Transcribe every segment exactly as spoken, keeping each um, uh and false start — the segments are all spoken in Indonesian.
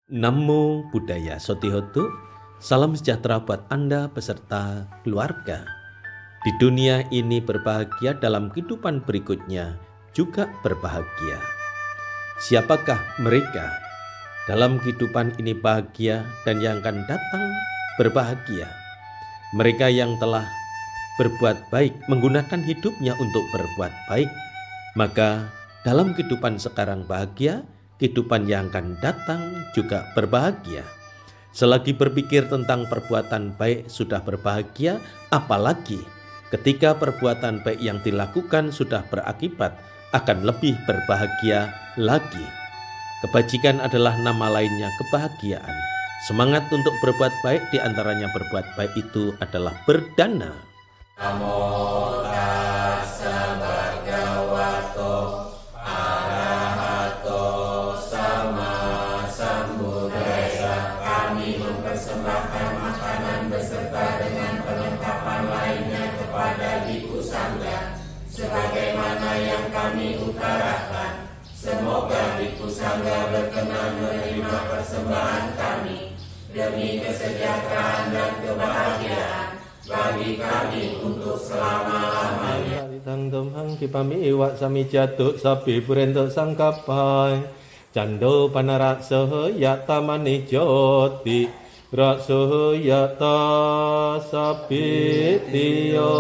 Namo Buddhaya Sotihotu, salam sejahtera buat Anda beserta keluarga. Di dunia ini berbahagia, dalam kehidupan berikutnya juga berbahagia. Siapakah mereka? Dalam kehidupan ini bahagia dan yang akan datang berbahagia. Mereka yang telah berbuat baik, menggunakan hidupnya untuk berbuat baik, maka dalam kehidupan sekarang bahagia, kehidupan yang akan datang juga berbahagia. Selagi berpikir tentang perbuatan baik sudah berbahagia, apalagi ketika perbuatan baik yang dilakukan sudah berakibat, akan lebih berbahagia lagi. Kebajikan adalah nama lainnya kebahagiaan. Semangat untuk berbuat baik, diantaranya berbuat baik itu adalah berdana. Namo tassa bhagavato arahato sama sambuddhassa. Kami mempersembahkan makanan beserta dengan perlengkapan lainnya kepada Bhikkhu Sangga sebagaimana yang kami utarakan. Semoga Bhikkhu Sangga berkenan menerima persembahan kami demi kesejahteraan dan kebahagiaan bagi kami untuk selama-lamanya. Tangdom hangki pami iwak sami jatuh sapi purento sangkapai cando panaraksa yata mani joti raksa yata sapi tiyo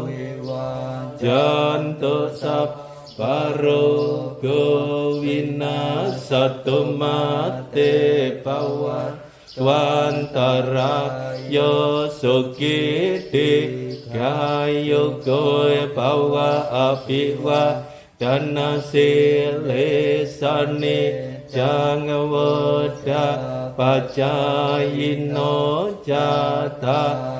janto sap paro gowina satu mate pawar Twantara yo sukiti gayo goe bawa apiwa dana silesane jangawada pacayino jata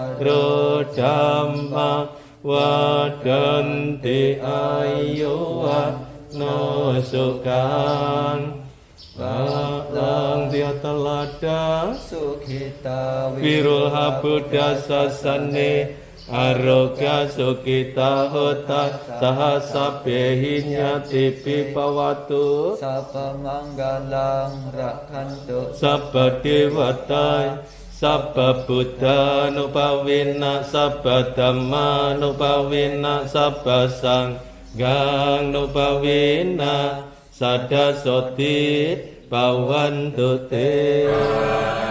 rodamma wadanti ayowa no sukan Lang dia telada sukita wirul habuddha sasane aroga sukita hota sahasabehinya tipi pawatu sapa manggalang rakanto sabba dewatai sabba buddha nupawina sabba dhamma nupawina sabba sanggang nupawina sada soti pawantu te